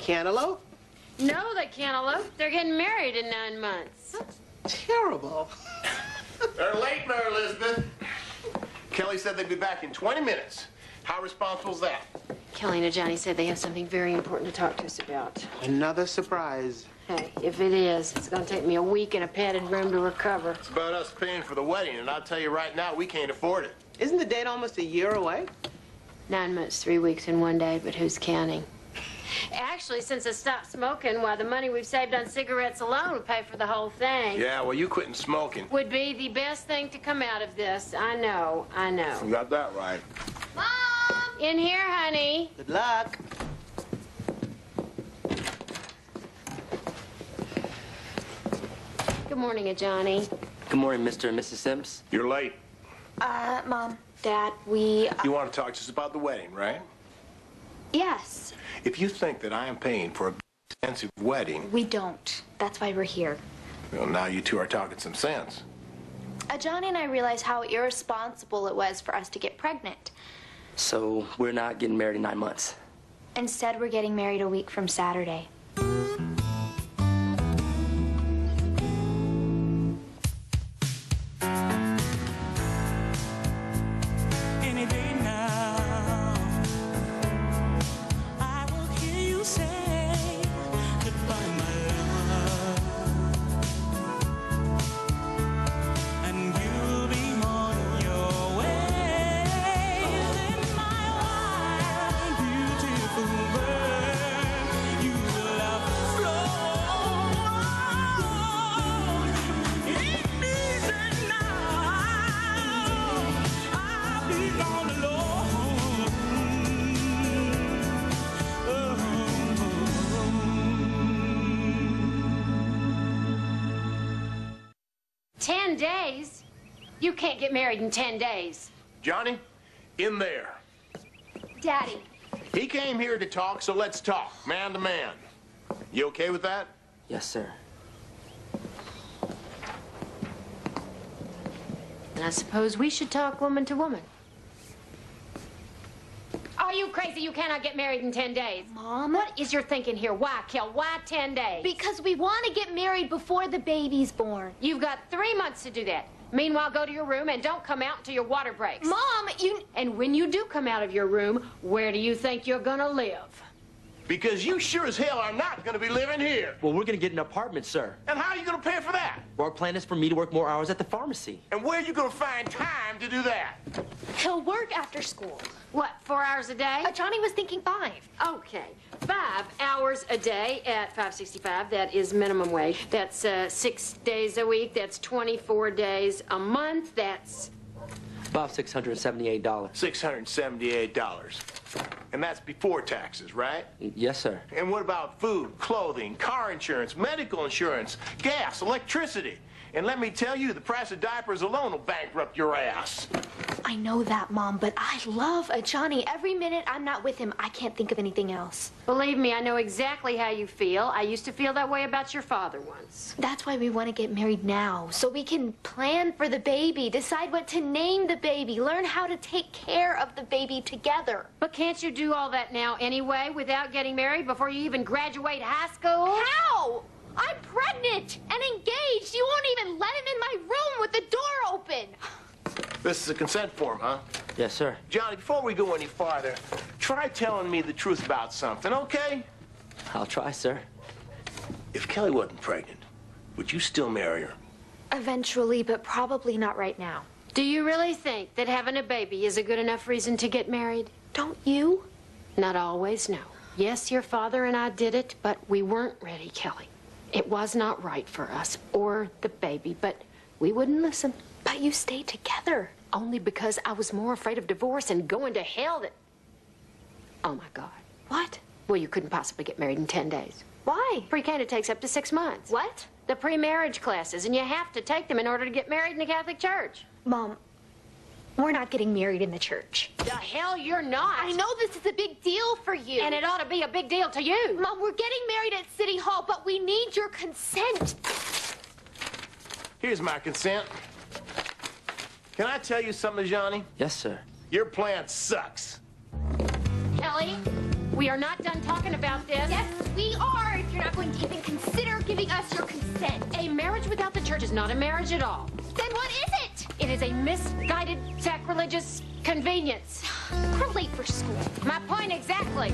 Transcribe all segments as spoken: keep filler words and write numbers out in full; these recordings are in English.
cantaloupe? No, they can't elope. They're getting married in nine months. That's terrible. They're late, Mary Elizabeth. Kelly said they'd be back in twenty minutes. How responsible is that? Kelly and Johnny said they have something very important to talk to us about. Another surprise. Hey, if it is, it's gonna take me a week in a padded room to recover. It's about us paying for the wedding, and I'll tell you right now, we can't afford it. Isn't the date almost a year away? Nine months, three weeks, and one day, but who's counting? Actually, since I stopped smoking, why, the money we've saved on cigarettes alone would pay for the whole thing. Yeah, well, you quitting smoking Would be the best thing to come out of this. I know, I know. You got that right. Mom! In here, honey. Good luck. Good morning, Johnny. Good morning, Mister and Missus Sims. You're late. Uh, Mom, Dad, we... Uh, You want to talk to us about the wedding, right? yes. If you think that I am paying for a expensive wedding, We don't. That's why we're here. well, now you two are talking some sense. Uh, Johnny and I realized how irresponsible it was for us to get pregnant. So we're not getting married in nine months. Instead, we're getting married a week from Saturday. Ten days? You can't get married in ten days. Johnny, in there. Daddy. He came here to talk, so let's talk, man to man. You okay with that? Yes, sir. And I suppose we should talk woman to woman. Are you crazy? You cannot get married in ten days. Mom? What is your thinking here? Why, Kel? Why ten days? Because we want to get married before the baby's born. You've got three months to do that. Meanwhile, go to your room and don't come out until your water breaks. Mom, you... And when you do come out of your room, where do you think you're gonna live? Because you sure as hell are not going to be living here. Well, we're gonna get an apartment, sir. And how are you going to pay for that? Our plan is for me to work more hours at the pharmacy. And where are you going to find time to do that? He'll work after school. What, four hours a day? Uh, Johnny was thinking five. Okay, five hours a day at five sixty-five. That is minimum wage. That's uh, six days a week. That's twenty-four days a month. That's About six hundred seventy-eight dollars. six hundred seventy-eight dollars. And that's before taxes, right? Yes, sir. And what about food, clothing, car insurance, medical insurance, gas, electricity? And let me tell you, the price of diapers alone will bankrupt your ass. I know that, Mom, but I love a Johnny. Every minute I'm not with him, I can't think of anything else. Believe me, I know exactly how you feel. I used to feel that way about your father once. That's why we want to get married now, so we can plan for the baby, decide what to name the baby, learn how to take care of the baby together. But can't you do all that now anyway without getting married before you even graduate high school? How? I'm pregnant and engaged. You won't even let him in my room with the door open. This is a consent form, huh? Yes, sir. Johnny, before we go any farther, try telling me the truth about something, okay? I'll try, sir. If Kelly wasn't pregnant, would you still marry her? Eventually, but probably not right now. Do you really think that having a baby is a good enough reason to get married? Don't you? Not always, no. Yes, your father and I did it, but we weren't ready, Kelly. It was not right for us or the baby, but we wouldn't listen. But you stayed together. Only because I was more afraid of divorce and going to hell that... Oh, my God. What? Well, you couldn't possibly get married in ten days. Why? Pre-K takes up to six months. What? The pre-marriage classes, and you have to take them in order to get married in the Catholic Church. Mom, we're not getting married in the church. The hell you're not. I know this is a big deal for you. And it ought to be a big deal to you. Mom, we're getting married at City Hall, but we need your consent. Here's my consent. Can I tell you something, Johnny? Yes, sir. Your plan sucks. Kelly, we are not done talking about this. Yes, we marriage without the church is not a marriage at all. Then what is it? It is a misguided, sacrilegious convenience. We're late for school. My point exactly.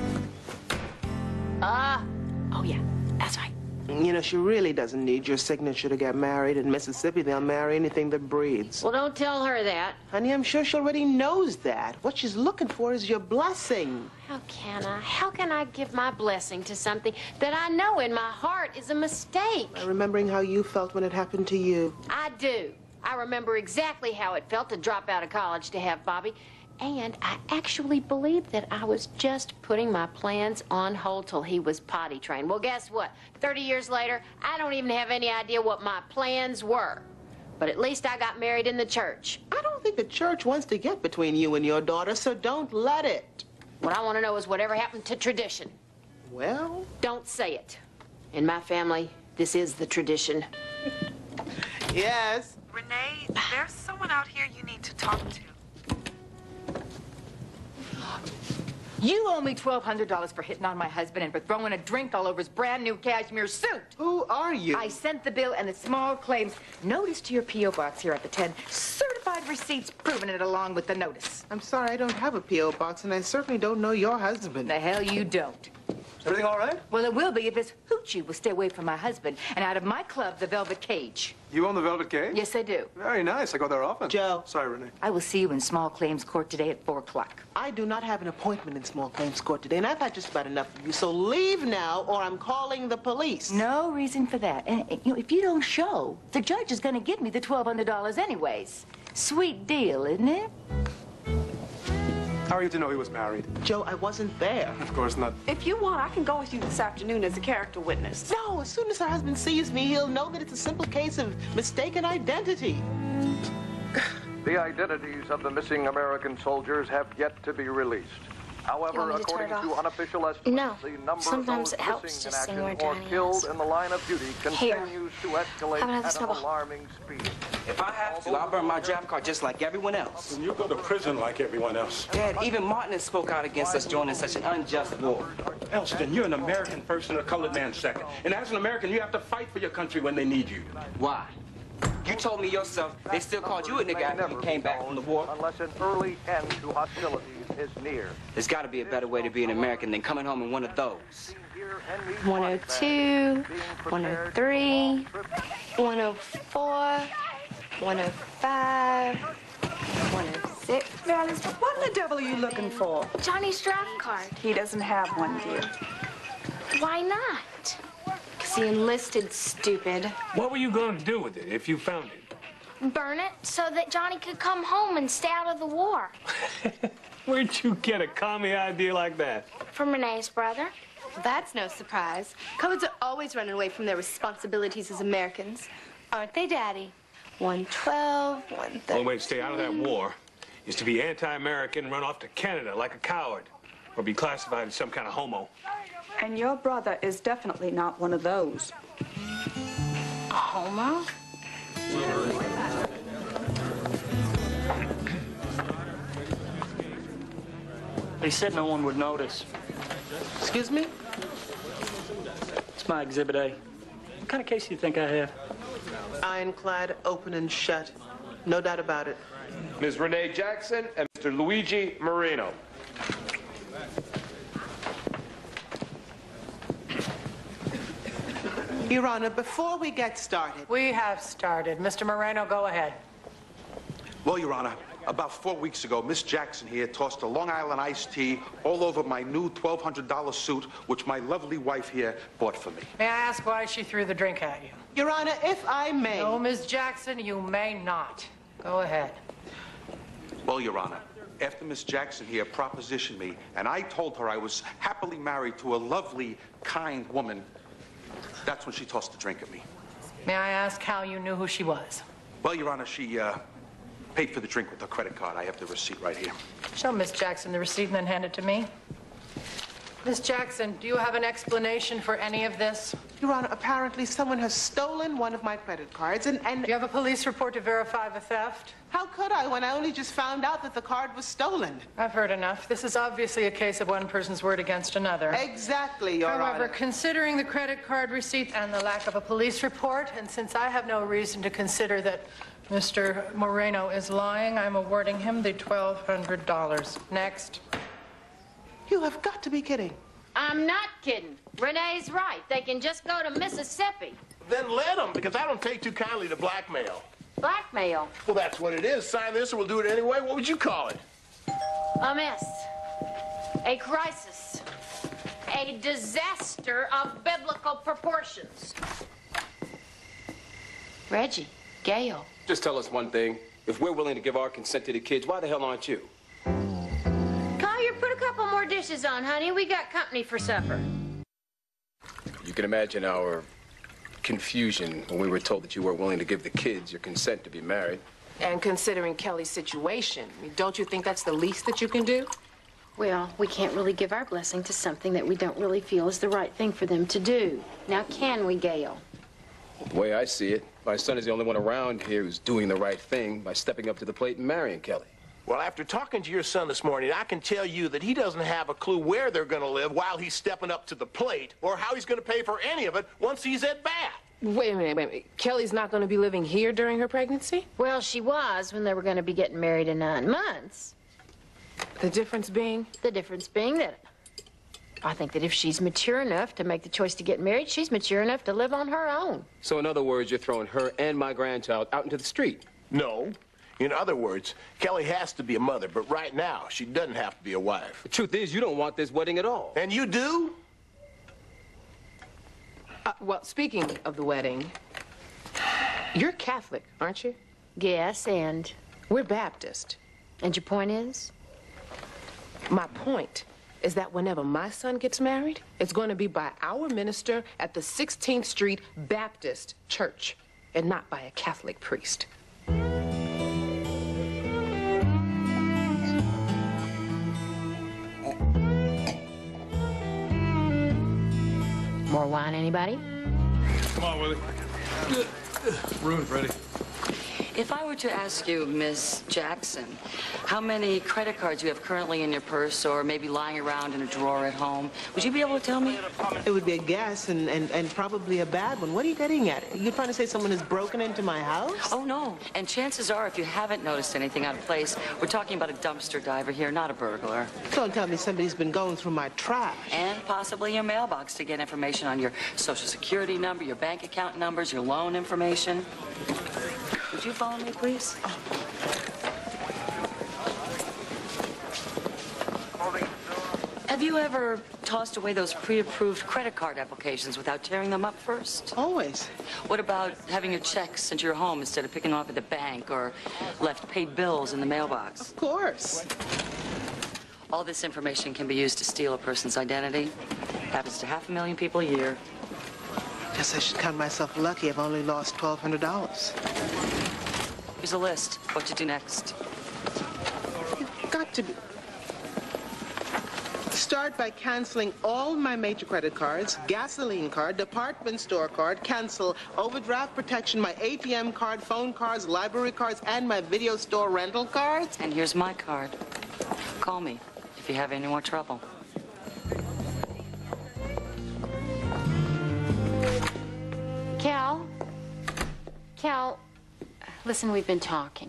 Uh, oh yeah, that's right. You know, she really doesn't need your signature to get married. In Mississippi, they'll marry anything that breathes. Well, don't tell her that. Honey, I'm sure she already knows that. What she's looking for is your blessing. How can I? How can I give my blessing to something that I know in my heart is a mistake? Remembering how you felt when it happened to you. I do. I remember exactly how it felt to drop out of college to have Bobby. And I actually believed that I was just putting my plans on hold till he was potty trained. Well, guess what? thirty years later, I don't even have any idea what my plans were. But at least I got married in the church. I don't think the church wants to get between you and your daughter, so don't let it. What I want to know is whatever happened to tradition. Well? Don't say it. In my family, this is the tradition. Yes? Renee, there's someone out here you need to talk to. You owe me twelve hundred dollars for hitting on my husband and for throwing a drink all over his brand new cashmere suit. Who are you? I sent the bill and the small claims notice to your P O box here at the ten. Certified receipts proving it along with the notice. I'm sorry, I don't have a P O box, and I certainly don't know your husband. The hell you don't. Is everything all right? Well, it will be if this hoochie will stay away from my husband and out of my club, the Velvet Cage. You own the Velvet Cage? Yes, I do. Very nice. I go there often. Joe. Sorry, Renee. I will see you in small claims court today at four o'clock. I do not have an appointment in small claims court today, and I've had just about enough of you, so leave now or I'm calling the police. No reason for that. And, and, you know, if you don't show, the judge is going to give me the twelve hundred dollars anyways. Sweet deal, isn't it? How are you to know he was married? Joe, I wasn't there. Of course not. If you want, I can go with you this afternoon as a character witness. No, as soon as her husband sees me, he'll know that it's a simple case of mistaken identity. The identities of the missing American soldiers have yet to be released. However, me to turn according it to off? unofficial estimates, No. the number Sometimes of it those helps missing in just sing action where or Johnny killed is. in the line of duty Here. continues to escalate Have another at an snubble. alarming speed. If I have to, I'll burn my draft card just like everyone else. You go to prison like everyone else. Dad, even Martin has spoke out against us joining such an unjust war. Elston, you're an American first and a colored man second. And as an American, you have to fight for your country when they need you. Why? You told me yourself they still called you a nigga after you came back from the war. Unless an early end to hostilities is near. There's got to be a better way to be an American than coming home in one of those. one oh two, one oh three, one oh four, one oh five, one oh six. Alice, what in the devil are you looking for? Johnny's draft card. He doesn't have one, dear. Why not? Because he enlisted, stupid. What were you going to do with it if you found it? Burn it so that Johnny could come home and stay out of the war. Where'd you get a commie idea like that? From Renee's brother. That's no surprise. Coloureds are always running away from their responsibilities as Americans. Aren't they, Daddy? one twelve, one thirteen. The only way to stay out of that war is to be anti-American and run off to Canada like a coward, or be classified as some kind of homo. And your brother is definitely not one of those. A homo? They said no one would notice. Excuse me? It's my Exhibit A. What kind of case do you think I have? Ironclad, open and shut. No doubt about it. Miz Renee Jackson and Mister Luigi Marino. Your Honor, before we get started... We have started. Mister Moreno, go ahead. Well, Your Honor, about four weeks ago, Miss Jackson here tossed a Long Island iced tea all over my new twelve hundred dollar suit, which my lovely wife here bought for me. May I ask why she threw the drink at you? Your Honor, if I may... No, Miss Jackson, you may not. Go ahead. Well, Your Honor, after Miss Jackson here propositioned me, and I told her I was happily married to a lovely, kind woman, that's when she tossed the drink at me. May I ask how you knew who she was? Well, Your Honor, she uh, paid for the drink with her credit card. I have the receipt right here. Show Miss Jackson the receipt and then hand it to me. Miss Jackson, do you have an explanation for any of this? Your Honor, apparently someone has stolen one of my credit cards and... and... Do you have a police report to verify the theft? How could I when I only just found out that the card was stolen? I've heard enough. This is obviously a case of one person's word against another. Exactly, Your Honor. However, considering the credit card receipt and the lack of a police report, and since I have no reason to consider that Mister Moreno is lying, I'm awarding him the twelve hundred dollars. Next. You have got to be kidding. I'm not kidding. Renee's right. They can just go to Mississippi. Then let them, because I don't take too kindly to blackmail. Blackmail? Well, that's what it is. Sign this or we'll do it anyway. What would you call it? A mess. A crisis. A disaster of biblical proportions. Reggie, Gail. Just tell us one thing. If we're willing to give our consent to the kids, why the hell aren't you? Collier, put a couple more dishes on, honey. We got company for supper. You can imagine our confusion when we were told that you weren't willing to give the kids your consent to be married. And considering Kelly's situation, don't you think that's the least that you can do? Well, we can't really give our blessing to something that we don't really feel is the right thing for them to do. Now, can we, Gail? The way I see it, my son is the only one around here who's doing the right thing by stepping up to the plate and marrying Kelly. Well, after talking to your son this morning, I can tell you that he doesn't have a clue where they're going to live while he's stepping up to the plate, or how he's going to pay for any of it once he's at bat. Wait a minute, wait a minute. Kelly's not going to be living here during her pregnancy? Well, she was when they were going to be getting married in nine months. The difference being? The difference being that I think that if she's mature enough to make the choice to get married, she's mature enough to live on her own. So in other words, you're throwing her and my grandchild out into the street? No. In other words, Kelly has to be a mother, but right now, she doesn't have to be a wife. The truth is, you don't want this wedding at all. And you do? Uh, well, speaking of the wedding, you're Catholic, aren't you? Yes, and? We're Baptist. And your point is? My point is that whenever my son gets married, it's going to be by our minister at the sixteenth Street Baptist Church, and not by a Catholic priest. More wine, anybody? Come on, Willie. Ruin, Freddie. If I were to ask you, Miss Jackson, how many credit cards you have currently in your purse or maybe lying around in a drawer at home, would you be able to tell me? It would be a guess and, and, and probably a bad one. What are you getting at? You're trying to say someone has broken into my house? Oh, no. And chances are, if you haven't noticed anything out of place, we're talking about a dumpster diver here, not a burglar. Don't tell me somebody's been going through my trash. And possibly your mailbox to get information on your social security number, your bank account numbers, your loan information. Would you follow me, please? Have you ever tossed away those pre-approved credit card applications without tearing them up first? Always. What about having your checks sent to your home instead of picking them up at the bank or left paid bills in the mailbox? Of course. All this information can be used to steal a person's identity. Happens to half a million people a year. Guess I should count myself lucky. I've only lost twelve hundred dollars. Here's a list. What to do next? You've got to be... Start by canceling all my major credit cards, gasoline card, department store card, cancel overdraft protection, my A T M card, phone cards, library cards, and my video store rental cards. And here's my card. Call me if you have any more trouble. Cal? Cal, listen, we've been talking.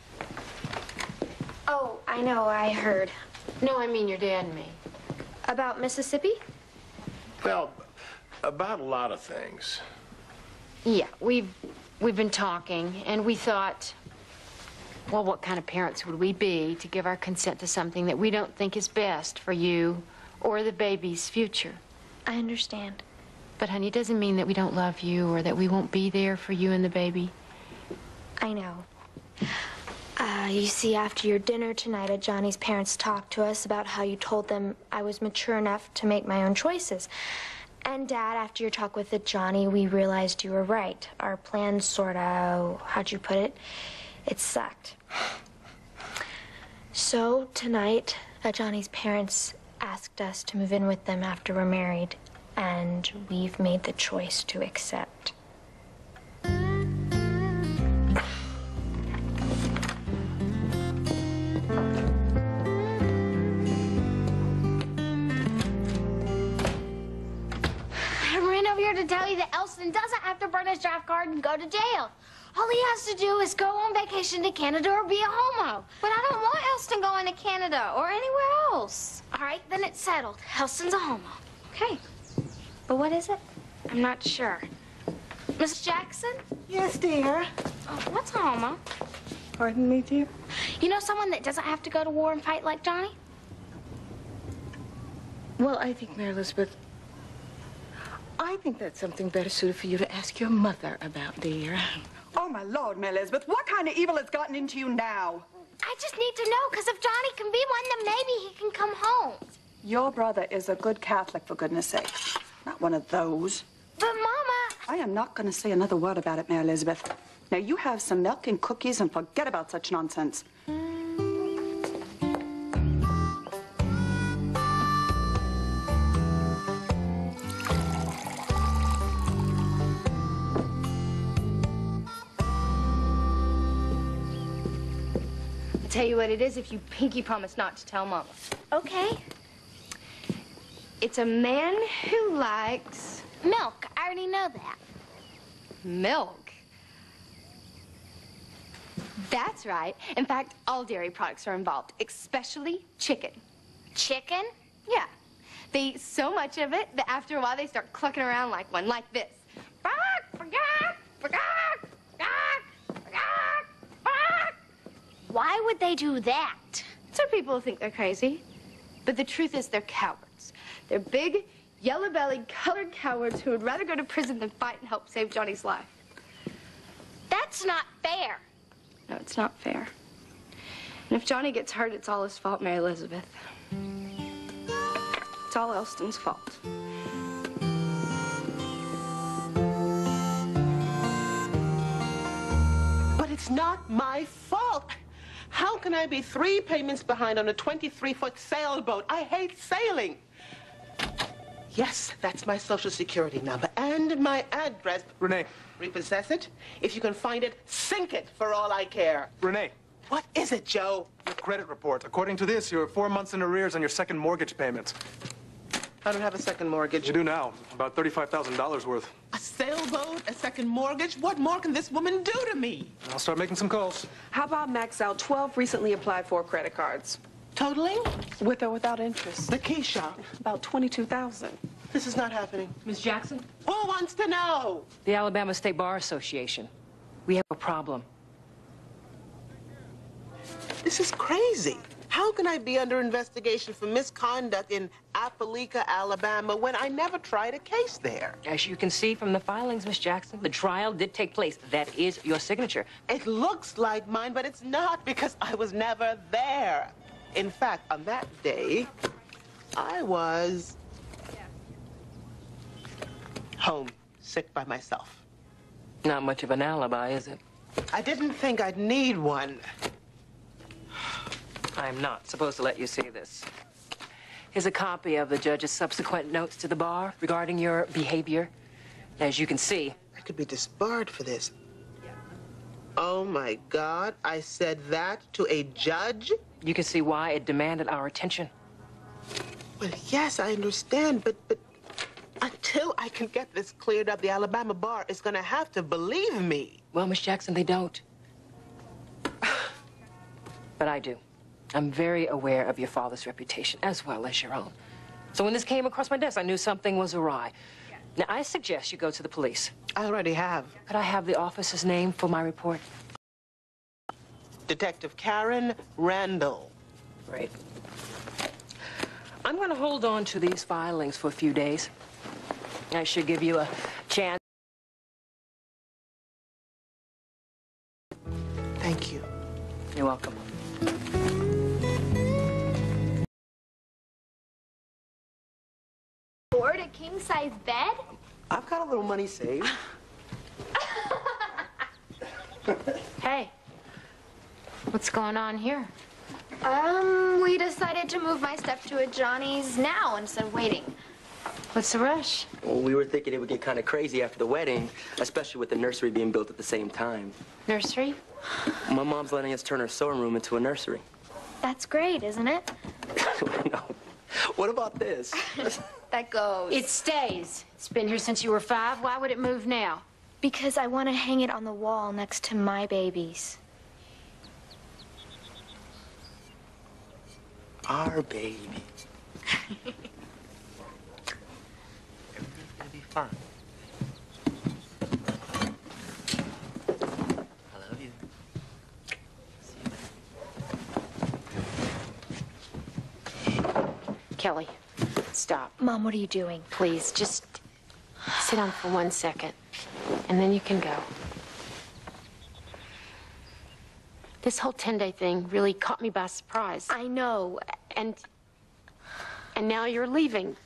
Oh, I know, I heard. No, I mean your dad and me. About Mississippi? Well, about a lot of things. Yeah, we've we've been talking, and we thought, well, what kind of parents would we be to give our consent to something that we don't think is best for you or the baby's future? I understand. But, honey, it doesn't mean that we don't love you or that we won't be there for you and the baby. I know. Uh, you see, after your dinner tonight, uh, Johnny's parents talked to us about how you told them I was mature enough to make my own choices. And, Dad, after your talk with it, Johnny, we realized you were right. Our plan sort of, how'd you put it? It sucked. So, tonight, uh, Johnny's parents asked us to move in with them after we're married, and we've made the choice to accept. To tell you that Elston doesn't have to burn his draft card and go to jail. All he has to do is go on vacation to Canada or be a homo. But I don't want Elston going to Canada or anywhere else. All right, then it's settled. Elston's a homo. Okay. But what is it? I'm not sure. Miss Jackson? Yes, dear. Oh, what's a homo? Pardon me, dear? You know someone that doesn't have to go to war and fight like Johnny? Well, I think, Mary Elizabeth, I think that's something better suited for you to ask your mother about, dear. Oh, my Lord, Mary Elizabeth, what kind of evil has gotten into you now? I just need to know, because if Johnny can be one, then maybe he can come home. Your brother is a good Catholic, for goodness sake. Not one of those. But, Mama... I am not going to say another word about it, Mary Elizabeth. Now, you have some milk and cookies and forget about such nonsense. Tell you what it is if you pinky promise not to tell Mama. Okay. It's a man who likes milk. I already know that. Milk? That's right. In fact, all dairy products are involved, especially chicken. Chicken? Yeah. They eat so much of it that after a while they start clucking around like one, like this. Why would they do that? Some people think they're crazy, but the truth is they're cowards. They're big, yellow-bellied, colored cowards who would rather go to prison than fight and help save Johnny's life. That's not fair. No, it's not fair. And if Johnny gets hurt, it's all his fault, Mary Elizabeth. It's all Elston's fault. But it's not my fault. How can I be three payments behind on a twenty-three foot sailboat? I hate sailing. Yes, that's my social security number and my address. Renee. Repossess it. If you can find it, sink it for all I care. Renee. What is it, Joe? Your credit report. According to this, you're four months in arrears on your second mortgage payments. I don't have a second mortgage. You do now. About thirty-five thousand dollars worth. A sailboat? A second mortgage? What more can this woman do to me? I'll start making some calls. How about max out twelve recently applied for credit cards? Totaling? With or without interest? The key shop. About twenty-two thousand. This is not happening. Miss Jackson? Who wants to know? The Alabama State Bar Association. We have a problem. This is crazy. How can I be under investigation for misconduct in Appalachia, Alabama, when I never tried a case there? As you can see from the filings, Miss Jackson, the trial did take place. That is your signature. It looks like mine, but it's not because I was never there. In fact, on that day, I was home, sick by myself. Not much of an alibi, is it? I didn't think I'd need one. I'm not supposed to let you see this. Here's a copy of the judge's subsequent notes to the bar regarding your behavior. As you can see... I could be disbarred for this. Oh, my God. I said that to a judge? You can see why it demanded our attention. Well, yes, I understand, but, but until I can get this cleared up, the Alabama bar is going to have to believe me. Well, Miss Jackson, they don't. But I do. I'm very aware of your father's reputation, as well as your own. So when this came across my desk, I knew something was awry. Now, I suggest you go to the police. I already have. Could I have the officer's name for my report? Detective Karen Randall. Great. I'm going to hold on to these filings for a few days. I should give you a chance. Thank you. You're welcome. Afford a king-size bed? I've got a little money saved. Hey, what's going on here? Um, we decided to move my stuff to a Johnny's now instead of waiting. What's the rush? Well, we were thinking it would get kind of crazy after the wedding, especially with the nursery being built at the same time. Nursery? My mom's letting us turn her sewing room into a nursery. That's great, isn't it? No. What about this? That goes. It stays. It's been here since you were five. Why would it move now? Because I want to hang it on the wall next to my babies. Our baby. Everything's gonna be fine. I love you. See you later. Kelly, stop. Mom, what are you doing? Please, just sit down for one second, and then you can go. This whole ten-day thing really caught me by surprise. I know. And, and now you're leaving.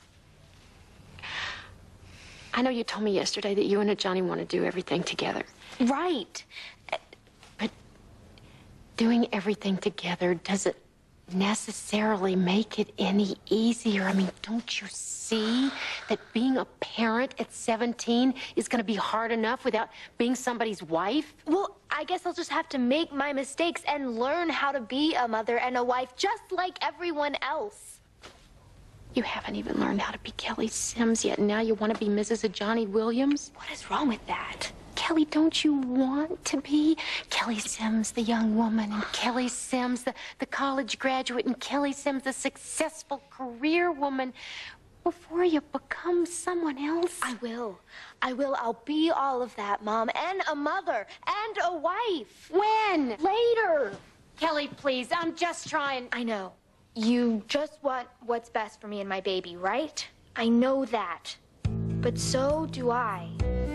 I know you told me yesterday that you and Johnny want to do everything together. Right. But doing everything together doesn't necessarily make it any easier. I mean, don't you see that being a parent at seventeen is going to be hard enough without being somebody's wife? Well, I guess I'll just have to make my mistakes and learn how to be a mother and a wife just like everyone else. You haven't even learned how to be Kelly Sims yet, and now you want to be Missus Johnny Williams? What is wrong with that? Kelly, don't you want to be Kelly Sims, the young woman, and Kelly Sims, the, the college graduate, and Kelly Sims, the successful career woman, before you become someone else? I will. I will. I'll be all of that, Mom, and a mother, and a wife. When? Later. Kelly, please, I'm just trying. I know. You just want what's best for me and my baby, right? I know that. But so do I.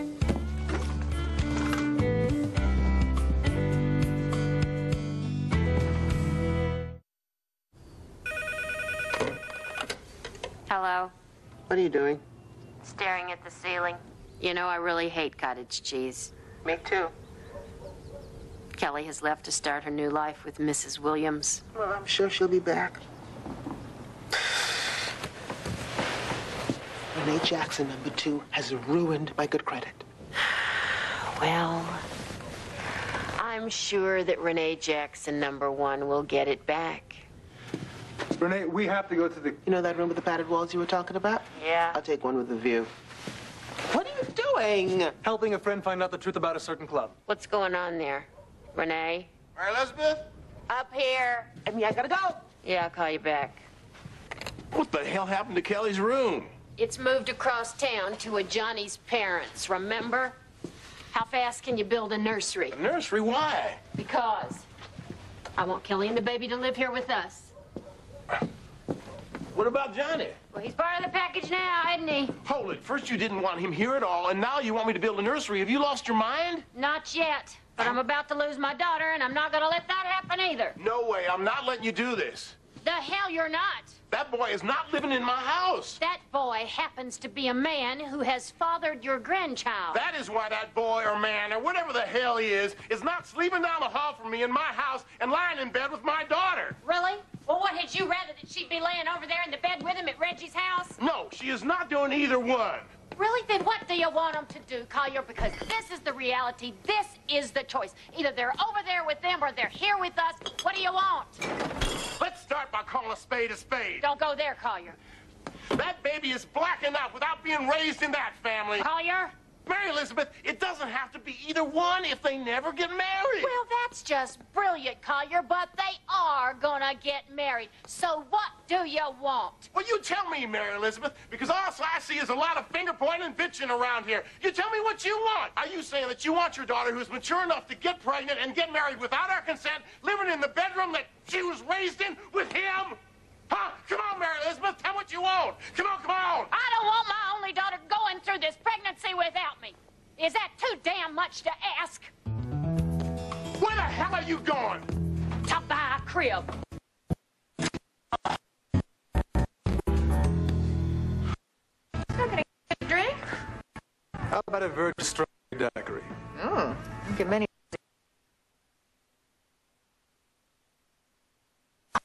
Hello? What are you doing? Staring at the ceiling. You know, I really hate cottage cheese. Me too. Kelly has left to start her new life with Missus Williams. Well, I'm sure she'll be back. Renee Jackson, number two, has ruined my good credit. Well, I'm sure that Renee Jackson, number one, will get it back. Renee, we have to go to the... You know that room with the padded walls you were talking about? Yeah. I'll take one with a view. What are you doing? Helping a friend find out the truth about a certain club. What's going on there? Renee? Mary Elizabeth? Up here. I mean, I gotta go. Yeah, I'll call you back. What the hell happened to Kelly's room? It's moved across town to a Johnny's parents, remember? How fast can you build a nursery? A nursery? Why? Because I want Kelly and the baby to live here with us. What about Johnny? Well, he's part of the package now, isn't he? Hold it. First you didn't want him here at all, and now you want me to build a nursery. Have you lost your mind? Not yet. But I'm about to lose my daughter, and I'm not going to let that happen either. No way. I'm not letting you do this. The hell you're not. That boy is not living in my house. That boy happens to be a man who has fathered your grandchild. That is why that boy or man or whatever the hell he is is not sleeping down the hall from me in my house and lying in bed with my daughter. Really? Well, what, had you rather that she'd be laying over there in the bed with him at Reggie's house? No, she is not doing either one. Really? Then what do you want them to do, Collier? Because this is the reality. This is the choice. Either they're over there with them or they're here with us. What do you want? Let's start by calling a spade a spade. Don't go there, Collier. That baby is black enough without being raised in that family. Collier? Mary Elizabeth, it doesn't have to be either one if they never get married. Well, that's just brilliant, Collier, but they are gonna get married. So what do you want? Well, you tell me, Mary Elizabeth, because all I see is a lot of finger-pointing and bitching around here. You tell me what you want. Are you saying that you want your daughter, who's mature enough to get pregnant and get married without our consent, living in the bedroom that she was raised in with him? Huh? Come on, Mary Elizabeth, tell what you want. Come on, come on. I don't want my only daughter going through this pregnancy without me. Is that too damn much to ask? Where the hell are you going? To buy a crib. Not gonna get a drink? How about a virgin strawberry daiquiri? Oh, I get many.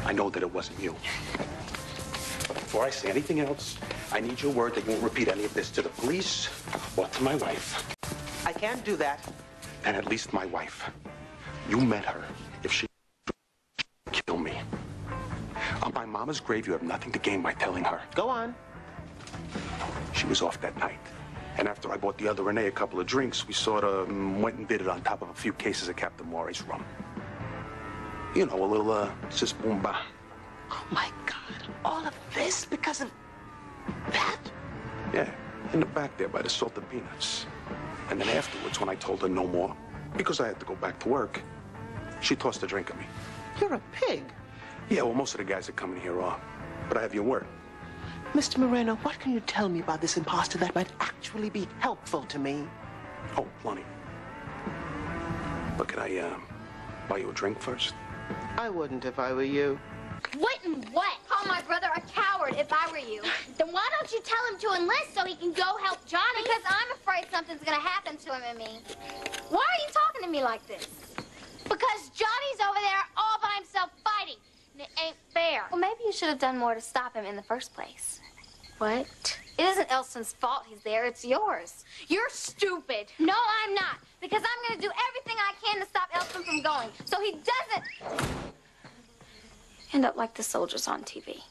I know that it wasn't you. Before I say anything else, I need your word that you won't repeat any of this to the police or to my wife. I can't do that. And at least my wife. You met her. If she kill me. On my mama's grave, you have nothing to gain by telling her. Go on. She was off that night. And after I bought the other Renee a couple of drinks, we sort of um, went and did it on top of a few cases of Captain Morey's rum. You know, a little, uh, sis boom ba. Oh, my God. All of this because of that? Yeah, in the back there by the salted peanuts. And then afterwards, when I told her no more, because I had to go back to work, she tossed a drink at me. You're a pig. Yeah, well, most of the guys that come in here are. But I have your word. Mister Moreno, what can you tell me about this imposter that might actually be helpful to me? Oh, plenty. But can I, uh, buy you a drink first? I wouldn't if I were you. Wouldn't what? Call my brother a coward if I were you. Then why don't you tell him to enlist so he can go help Johnny? Because I'm afraid something's gonna happen to him and me. Why are you talking to me like this? Because Johnny's over there all by himself fighting. And it ain't fair. Well, maybe you should have done more to stop him in the first place. What? It isn't Elston's fault he's there. It's yours. You're stupid. No, I'm not. Because I'm going to do everything I can to stop Elston from going. So he doesn't End up like the soldiers on T V.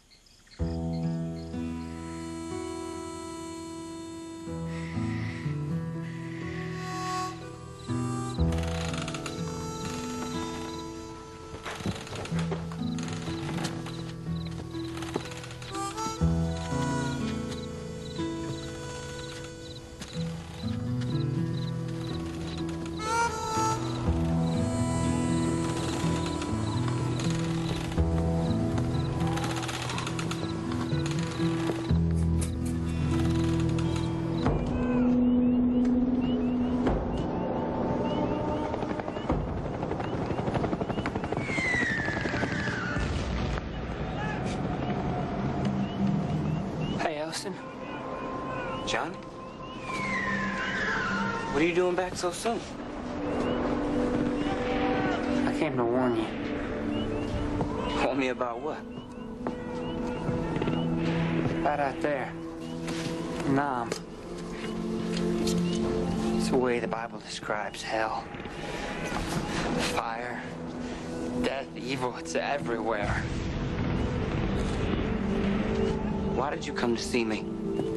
Johnny? What are you doing back so soon? I came to warn you. Warn me about what? Right out there. Nam. It's the way the Bible describes hell. Fire, death, evil, it's everywhere. Why did you come to see me?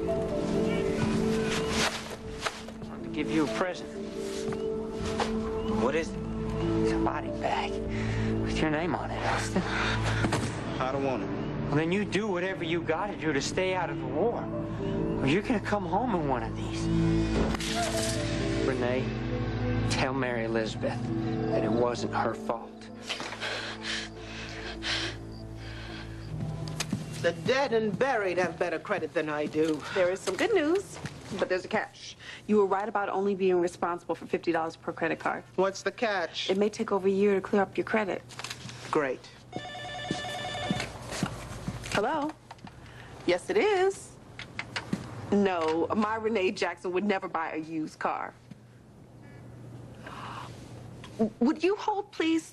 Give you a present. What is it? It's a body bag with your name on it, Elston. I don't want it. Well, then you do whatever you gotta do to stay out of the war. Or you're gonna come home in one of these. Renee, tell Mary Elizabeth that it wasn't her fault. The dead and buried have better credit than I do. There is some good news, but there's a catch. You were right about only being responsible for fifty dollars per credit card. What's the catch? It may take over a year to clear up your credit. Great. Hello? Yes, it is. No, my Renee Jackson would never buy a used car. Would you hold, please?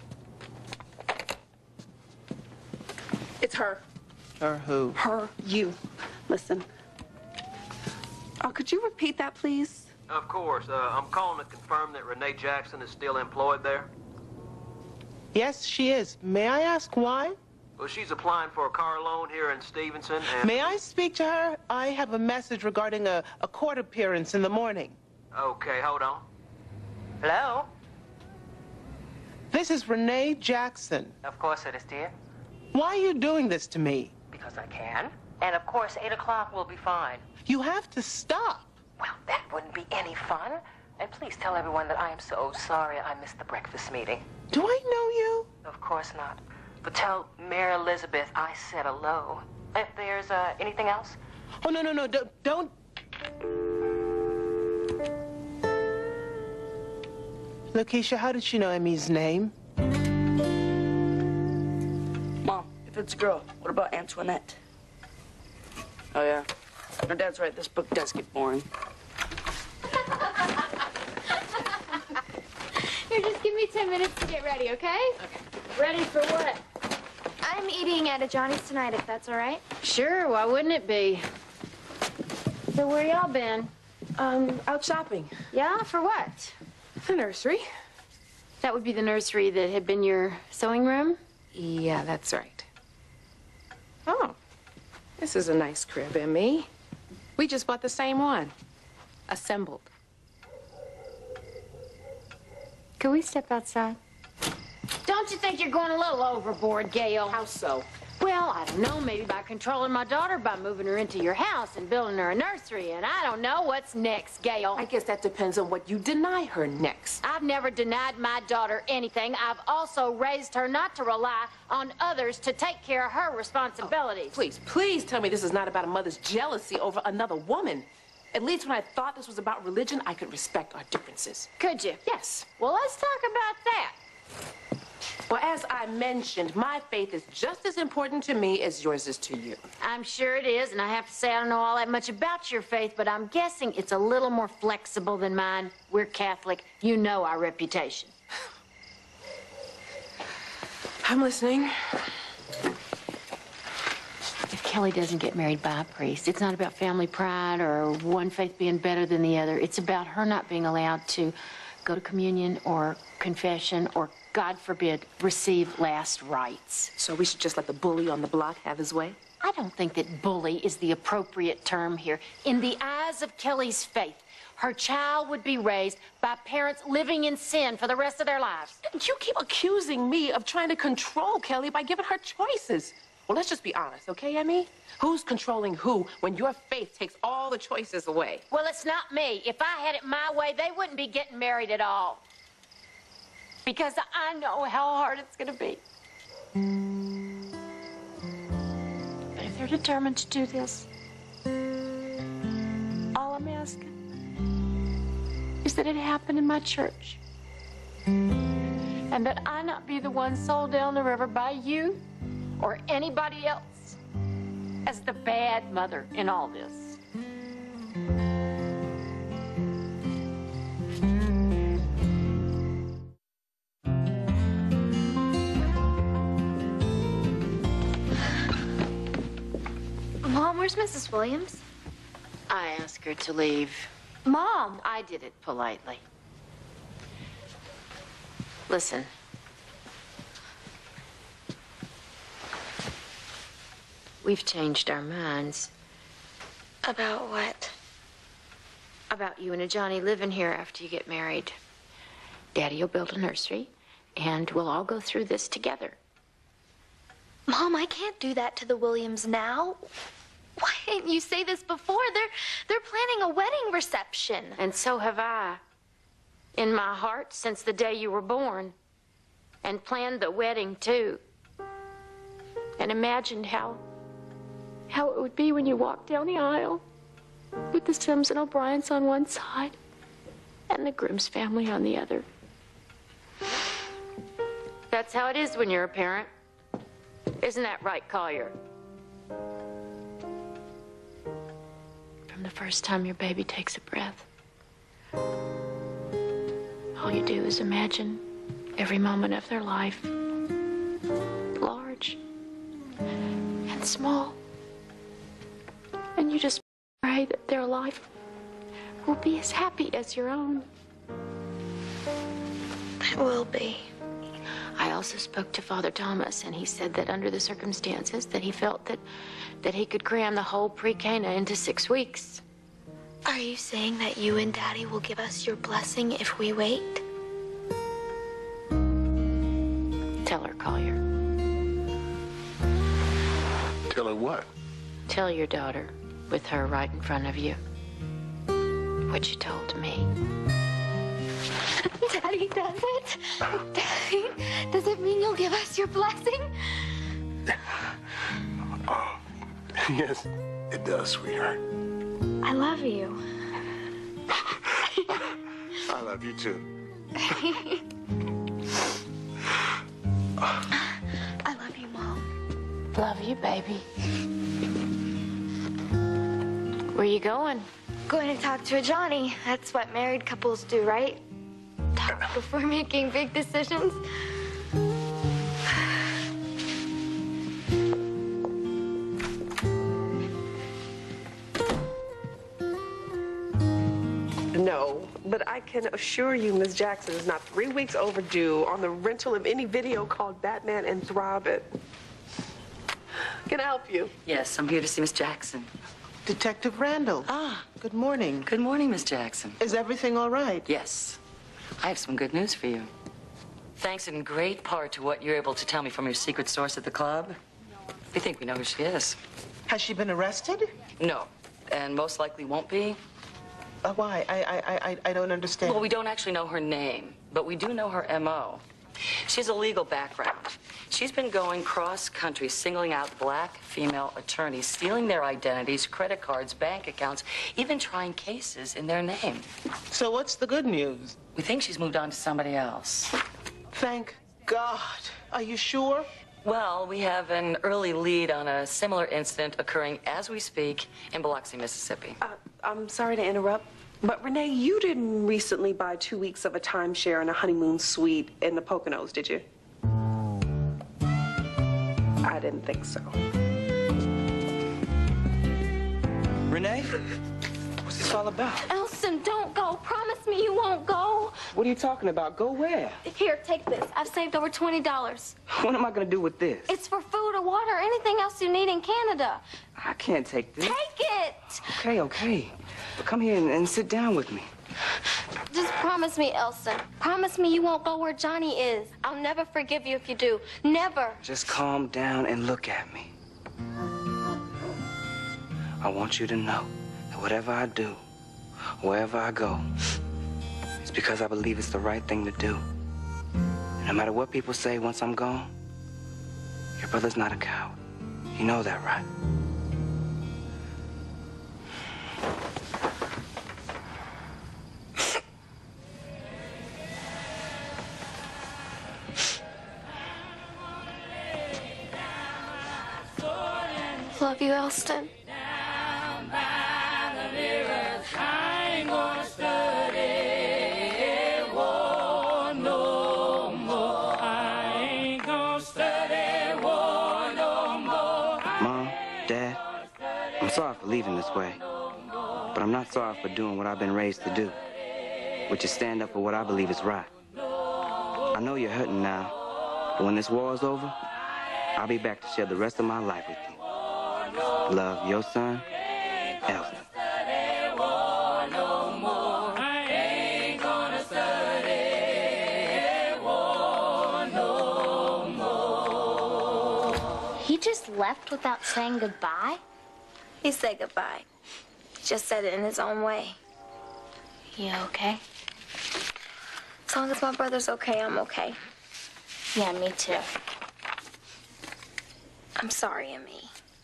It's her. Her who? Her, you. Listen. Oh, could you repeat that, please? Of course. Uh, I'm calling to confirm that Renee Jackson is still employed there. Yes, she is. May I ask why? Well, she's applying for a car loan here in Stevenson, and... May I speak to her? I have a message regarding a, a court appearance in the morning. Okay, hold on. Hello? This is Renee Jackson. Of course it is, dear. Why are you doing this to me? Because I can. And of course, eight o'clock will be fine. You have to stop. Well, that wouldn't be any fun. And please tell everyone that I am so sorry I missed the breakfast meeting. Do I know you? Of course not. But tell Mary Elizabeth I said hello. If there's uh, anything else? Oh, no, no, no, don't... don't... Lakeisha, how did she know Emmy's name? Mom, if it's a girl, what about Antoinette? Oh, yeah. No, Dad's right. This book does get boring. Here, just give me ten minutes to get ready, okay? Okay. Ready for what? I I'm eating at a Johnny's tonight, if that's all right. Sure, why wouldn't it be? So where y'all been? Um, out shopping. Yeah, for what? The nursery. That would be the nursery that had been your sewing room? Yeah, that's right. Oh, this is a nice crib, Emmy. We just bought the same one. Assembled. Could we step outside? Don't you think you're going a little overboard, Gail? How so? Well, I don't know, maybe by controlling my daughter, by moving her into your house and building her a nursery, and I don't know what's next, Gail. I guess that depends on what you deny her next. I've never denied my daughter anything. I've also raised her not to rely on others to take care of her responsibilities. Oh, please, please tell me this is not about a mother's jealousy over another woman. At least when I thought this was about religion, I could respect our differences. Could you? Yes. Well, let's talk about that. Well, as I mentioned, my faith is just as important to me as yours is to you. I'm sure it is, and I have to say I don't know all that much about your faith, but I'm guessing it's a little more flexible than mine. We're Catholic. You know our reputation. I'm listening. If Kelly doesn't get married by a priest, it's not about family pride or one faith being better than the other. It's about her not being allowed to go to communion or confession or, God forbid, receive last rites. So we should just let the bully on the block have his way? I don't think that bully is the appropriate term here. In the eyes of Kelly's faith, her child would be raised by parents living in sin for the rest of their lives. You keep accusing me of trying to control Kelly by giving her choices. Well, let's just be honest, okay, Emmy? Who's controlling who when your faith takes all the choices away? Well, it's not me. If I had it my way, they wouldn't be getting married at all. Because I know how hard it's going to be. But if they're determined to do this, all I'm asking is that it happen in my church. And that I not be the one sold down the river by you or anybody else as the bad mother in all this. Mom, where's Missus Williams? I asked her to leave. Mom! I did it politely. Listen. We've changed our minds. About what? About you and a Johnny living here after you get married. Daddy will build a nursery, and we'll all go through this together. Mom, I can't do that to the Williams now. Why didn't you say this before? They're, they're planning a wedding reception. And so have I. In my heart since the day you were born. And planned the wedding, too. And imagined how, how it would be when you walked down the aisle with the Sims and O'Briens on one side and the Grimm's family on the other. That's how it is when you're a parent. Isn't that right, Collier? From the first time your baby takes a breath, all you do is imagine every moment of their life, large and small. And you just pray that their life will be as happy as your own. It will be. I also spoke to Father Thomas, and he said that under the circumstances that he felt that, that he could cram the whole pre-Cana into six weeks. Are you saying that you and Daddy will give us your blessing if we wait? Tell her, Collier. Tell her what? Tell your daughter, with her right in front of you, what you told me. Daddy does it? Daddy, does it mean you'll give us your blessing? Oh, yes, it does, sweetheart. I love you. I love you, too. I love you, Mom. Love you, baby. Where you going? Going to talk to a Johnny. That's what married couples do, right? Talk before making big decisions. But I can assure you, Miss Jackson is not three weeks overdue on the rental of any video called Batman and Throbbit. Can I help you? Yes, I'm here to see Miss Jackson. Detective Randall. Ah. Good morning. Good morning, Miss Jackson. Is everything all right? Yes. I have some good news for you. Thanks in great part to what you're able to tell me from your secret source at the club, we think we know who she is. Has she been arrested? No, and most likely won't be. Uh, why? I, I, I, I don't understand. Well, we don't actually know her name, but we do know her M O. She has a legal background. She's been going cross-country, singling out black female attorneys, stealing their identities, credit cards, bank accounts, even trying cases in their name. So what's the good news? We think she's moved on to somebody else. Thank God. Are you sure? Well, we have an early lead on a similar incident occurring as we speak in Biloxi, Mississippi. Uh, I'm sorry to interrupt, but Renee, you didn't recently buy two weeks of a timeshare and a honeymoon suite in the Poconos, did you? I didn't think so. Renee? What's this all about? Elson, don't go. Promise me you won't go. What are you talking about? Go where? Here, take this. I've saved over twenty dollars. What am I gonna do with this? It's for food or water or anything else you need in Canada. I can't take this. Take it! Okay, okay. But come here and, and sit down with me. Just promise me, Elson. Promise me you won't go where Johnny is. I'll never forgive you if you do. Never. Just calm down and look at me. I want you to know that whatever I do, wherever I go, it's because I believe it's the right thing to do. And no matter what people say once I'm gone, your brother's not a coward. You know that, right? Love you, Elston. Mom, Dad, I'm sorry for leaving this way, but I'm not sorry for doing what I've been raised to do, which is stand up for what I believe is right. I know you're hurting now, but when this war is over, I'll be back to share the rest of my life with you. Love, your son, Elton. He just left without saying goodbye? He said goodbye. He just said it in his own way. You okay? As long as my brother's okay, I'm okay. Yeah, me too. I'm sorry, Emmy.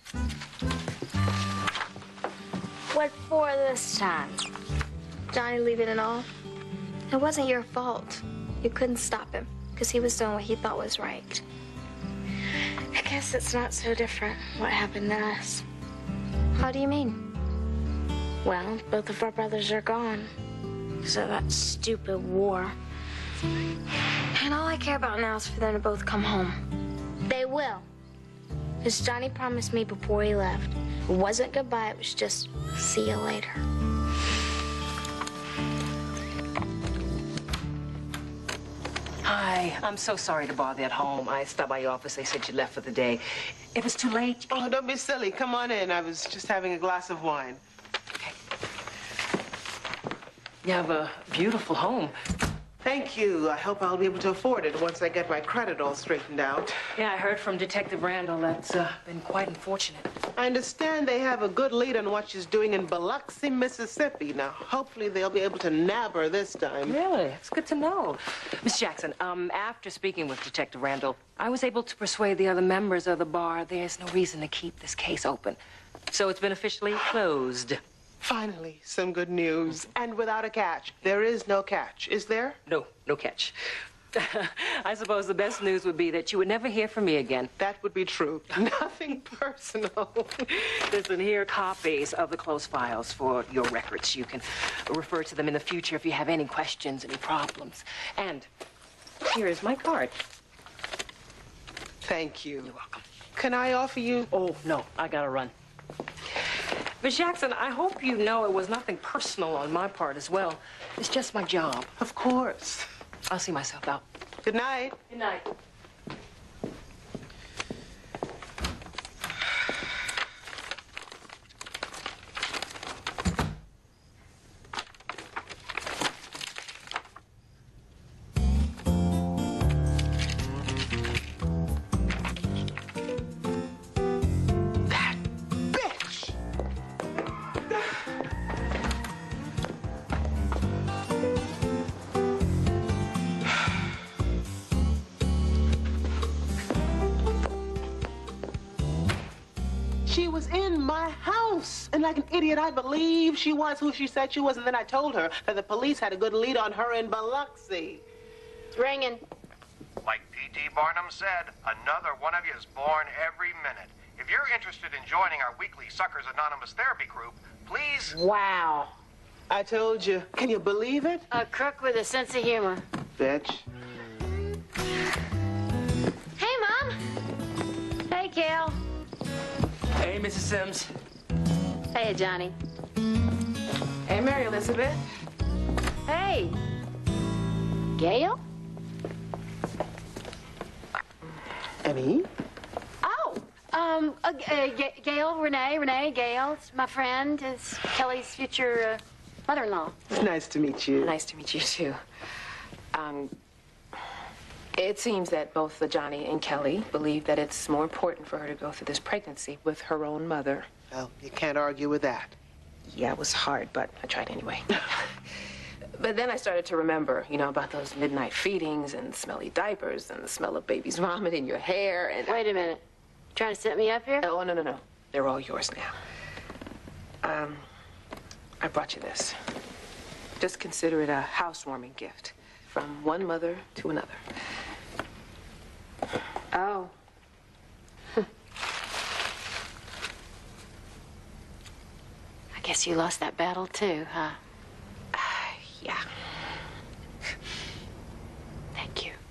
What for this time? Johnny leaving and all. It wasn't your fault. You couldn't stop him because he was doing what he thought was right. I guess it's not so different what happened to us. How do you mean? Well, both of our brothers are gone because of that stupid war. And all I care about now is for them to both come home. They will. Because Johnny promised me before he left. It wasn't goodbye, it was just see you later. Hi, I'm so sorry to bother you at home. I stopped by your office. They said you left for the day. If it's too late... Oh, don't be silly. Come on in. I was just having a glass of wine. Okay. You have a beautiful home. Thank you. I hope I'll be able to afford it once I get my credit all straightened out. Yeah, I heard from Detective Randall that's uh, been quite unfortunate. I understand they have a good lead on what she's doing in Biloxi, Mississippi. Now, hopefully they'll be able to nab her this time. Really? It's good to know. Miss Jackson, um, after speaking with Detective Randall, I was able to persuade the other members of the bar there's no reason to keep this case open. So it's been officially closed. Finally, some good news. And without a catch. There is no catch, is there? No, no catch. I suppose the best news would be that you would never hear from me again. That would be true. Nothing personal. Listen, here are copies of the closed files for your records. You can refer to them in the future if you have any questions, any problems. And here is my card. Thank you. You're welcome. Can I offer you... Oh, no, I gotta run. Miss Jackson, I hope you know it was nothing personal on my part as well. It's just my job. Of course. I'll see myself out. Good night. Good night. She was in my house. And like an idiot, I believed she was who she said she was. And then I told her that the police had a good lead on her in Biloxi. It's ringing. Like P T Barnum said, another one of you is born every minute. If you're interested in joining our weekly Suckers Anonymous therapy group, please... Wow. I told you. Can you believe it? A crook with a sense of humor. Bitch. Hey, Mom. Hey, Cal. Hey, Missus Sims. Hey, Johnny. Hey, Mary Elizabeth. Hey. Gail? Emmy? Oh, um, uh, uh, G- Gail, Renee, Renee, Gail. It's my friend. It's Kelly's future uh, mother-in-law. It's nice to meet you. Nice to meet you, too. Um, it seems that both the Johnny and Kelly believe that it's more important for her to go through this pregnancy with her own mother. Well, you can't argue with that. Yeah, it was hard, but I tried anyway. But then I started to remember, you know, about those midnight feedings and smelly diapers and the smell of baby's vomit in your hair and... Wait a minute. You trying to set me up here? Oh, no, no, no. They're all yours now. Um, I brought you this. Just consider it a housewarming gift from one mother to another. Oh. I guess you lost that battle, too, huh? Yeah. Thank you.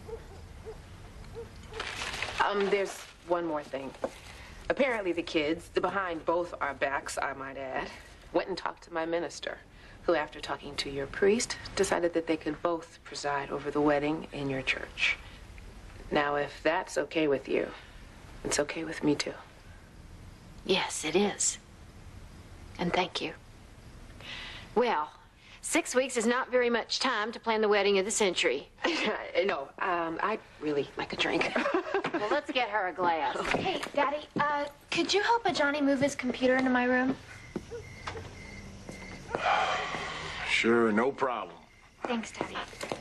Um, there's one more thing. Apparently the kids, behind both our backs, I might add, went and talked to my minister, who, after talking to your priest, decided that they could both preside over the wedding in your church. Now, if that's okay with you, it's okay with me, too. Yes, it is. And thank you. Well, six weeks is not very much time to plan the wedding of the century. No, um, I'd really like a drink. Well, let's get her a glass. Hey, Daddy, uh, could you help a Johnny move his computer into my room? Sure, no problem. Thanks, Daddy.